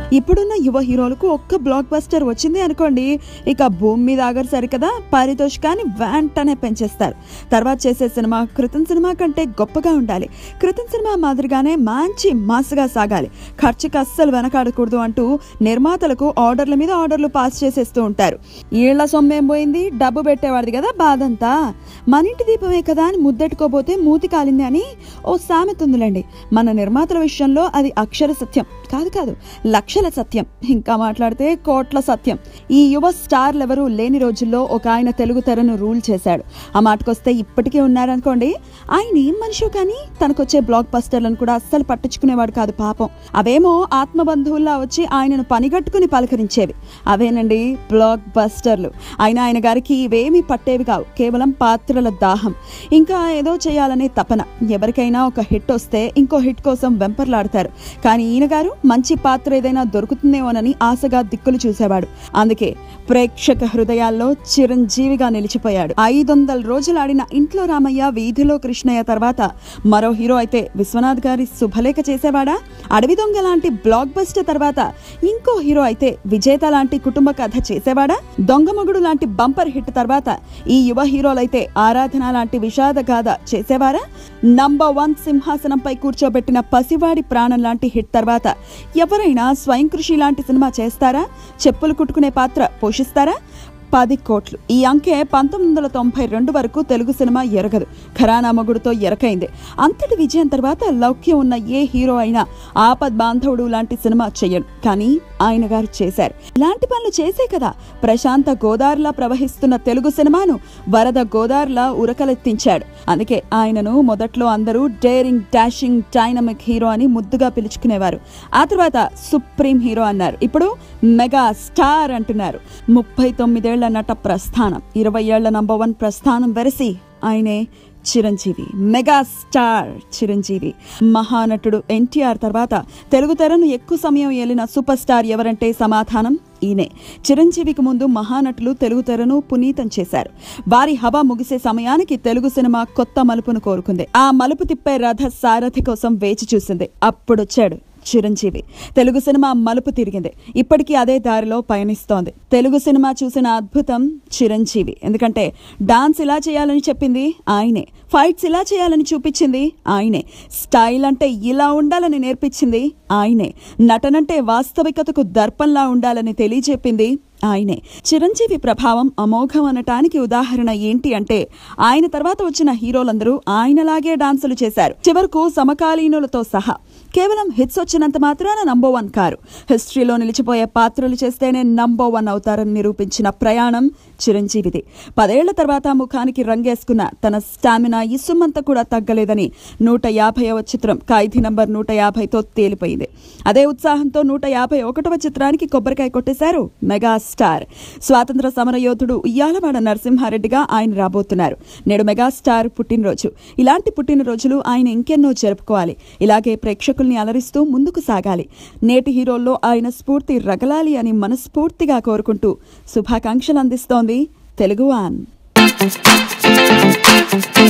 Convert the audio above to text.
ఇప్పుడున్న యువ హీరోలకు ఒక్క బ్లాక్ బస్టర్ వచ్చింది అనుకోండి, ఇక భూమి మీద ఆగరు సరికదా పారితోషికాన్ని వెంటనే పెంచేస్తారు. తర్వాత చేసే సినిమా క్రితం సినిమా కంటే గొప్పగా ఉండాలి, క్రితం సినిమా మాదిరిగానే మంచి మాస్గా సాగాలి, ఖర్చుకి అస్సలు వెనకాడకూడదు అంటూ నిర్మాతలకు ఆర్డర్ల మీద ఆర్డర్లు పాస్ చేసేస్తూ ఉంటారు. ఈళ్ల సొమ్మేం పోయింది, డబ్బు పెట్టేవాడిది కదా బాధంతా, మన ఇంటి దీపమే కదా అని ముద్దెట్టుకోబోతే మూతి కాలింది అని ఓ సామెత ఉందిలేండి. మన నిర్మాతల విషయంలో అది అక్షర సత్యం కాదు, లక్షల సత్యం, ఇంకా మాట్లాడితే కోట్ల సత్యం. ఈ యువ స్టార్లు ఎవరూ లేని రోజుల్లో ఒక ఆయన తెలుగు తెరను రూల్ చేశాడు. ఆ మాటకొస్తే ఇప్పటికే ఉన్నారనుకోండి. ఆయన ఏం మనిషో కానీ తనకొచ్చే బ్లాక్ బస్టర్లను కూడా అస్సలు పట్టించుకునేవాడు కాదు పాపం. అవేమో ఆత్మబంధువుల్లా వచ్చి ఆయనను పనిగట్టుకుని పలకరించేవి. అవేనండి బ్లాక్ బస్టర్లు. ఆయన గారికి ఇవేమీ పట్టేవి కావు, కేవలం పాత్రల దాహం, ఇంకా ఏదో చేయాలనే తపన. ఎవరికైనా ఒక హిట్ వస్తే ఇంకో హిట్ కోసం వెంపర్లాడతారు. కానీ ఈయన గారు మంచి పాత్ర ఏదైనా దొరుకుతుందేమోనని ఆశగా దిక్కులు చూసేవాడు. అందుకే ప్రేక్షక హృదయాల్లో చిరంజీవిగా నిలిచిపోయాడు. 500 రోజులు ఆడిన ఇంట్లో రామయ్య, వీధిలో కృష్ణయ్య తర్వాత మరో హీరో అయితే విశ్వనాథ్ గారి శుభలేఖ చేసేవాడా? అడవి దొంగ లాంటి బ్లాక్ బస్టర్ తర్వాత ఇంకో హీరో అయితే విజేత లాంటి కుటుంబ కథ చేసేవాడా? దొంగమొగుడు లాంటి బంపర్ హిట్ తర్వాత ఈ యువ హీరోలైతే ఆరాధన లాంటి విషాద గాథ చేసేవారా? నంబర్ 1 సింహాసనంపై కూర్చోబెట్టిన పసివాడి ప్రాణం లాంటి హిట్ తర్వాత ఎవరైనా స్వయం కృషి లాంటి సినిమా చేస్తారా? చెప్పులు కుట్టుకునే పాత్ర పోషిస్తారా? 10 కోట్లు. ఈ అంకె 1992 వరకు తెలుగు సినిమా ఎరగదు. ఖరానా మొగుడుతో ఎరకైంది. అంతటి విజయం తర్వాత లౌక్యం ఉన్న ఏ హీరో అయినా ఆపద్ బాంధవుడు లాంటి సినిమా చెయ్యడు, కానీ ఆయన గారు చేశారు. ఇలాంటి పనులు చేసే కదా ప్రశాంత గోదావరిలా ప్రవహిస్తున్న తెలుగు సినిమాను వరద గోదావరిలా ఉరకలెత్తించాడు. అందుకే ఆయనను మొదట్లో అందరూ డేరింగ్, డాషింగ్, డైనమిక్ హీరో అని ముద్దుగా పిలుచుకునేవారు. ఆ తర్వాత సుప్రీం హీరో అన్నారు, ఇప్పుడు మెగా స్టార్ అంటున్నారు. 39 ఏళ్ల నట ప్రస్థానం, 20 ఏళ్ల నంబర్ 1 ప్రస్థానం వెరసి ఆయనే చిరంజీవి. మెగాస్టార్ చిరంజీవి. మహానటుడు ఎన్టీఆర్ తర్వాత తెలుగు తెరను ఎక్కువ సమయం ఏలిన సూపర్ స్టార్ ఎవరంటే సమాధానం ఈయనే. చిరంజీవికి ముందు మహానటులు తెలుగు తెరను పునీతం చేశారు. వారి హవా ముగిసే సమయానికి తెలుగు సినిమా కొత్త మలుపును కోరుకుంది. ఆ మలుపు తిప్పే రథ సారథి కోసం వేచి చూసింది. అప్పుడొచ్చాడు చిరంజీవి. తెలుగు సినిమా మలుపు తిరిగింది. ఇప్పటికీ అదే దారిలో పయనిస్తోంది. తెలుగు సినిమా చూసిన అద్భుతం చిరంజీవి. ఎందుకంటే డాన్స్ ఇలా చేయాలని చెప్పింది ఆయనే, ఫైట్స్ ఇలా చేయాలని చూపించింది ఆయనే, స్టైల్ అంటే ఇలా ఉండాలని నేర్పించింది ఆయనే, నటనంటే వాస్తవికతకు దర్పంలా ఉండాలని తెలియజెప్పింది ఆయనే. చిరంజీవి ప్రభావం అమోఘం అనటానికి ఉదాహరణ ఏంటి అంటే ఆయన తర్వాత వచ్చిన హీరోలందరూ ఆయనలాగే డాన్సులు చేశారు. చివరకు సమకాలీనులతో సహా. కేవలం హిట్స్ వచ్చినంత మాత్రాన నంబర్ 1 కారు. హిస్టరీలో నిలిచిపోయే పాత్రలు చేస్తేనే నంబర్ 1 అవుతారని నిరూపించిన ప్రయాణం చిరంజీవిది. 10 ఏళ్ల తర్వాత ముఖానికి రంగేసుకున్న తన స్టామినా ఇసుమంతా కూడా తగ్గలేదని 150వ చిత్రం ఖైదీ నంబర్ 150తో తేలిపోయింది. అదే ఉత్సాహంతో 151వ చిత్రానికి కొబ్బరికాయ కొట్టేశారు మెగా స్టార్. స్వాతంత్ర సమర యోధుడు ఉయ్యాలవాడ నరసింహారెడ్డిగా ఆయన రాబోతున్నారు. నేడు మెగాస్టార్ పుట్టినరోజు. ఇలాంటి పుట్టినరోజులు ఆయన ఇంకెన్నో జరుపుకోవాలి. ఇలాగే ప్రేక్షకుల్ని అలరిస్తూ ముందుకు సాగాలి. నేటి హీరోల్లో ఆయన స్ఫూర్తి రగలాలి అని మనస్ఫూర్తిగా కోరుకుంటూ శుభాకాంక్షలు అందిస్తోంది తెలుగు వన్.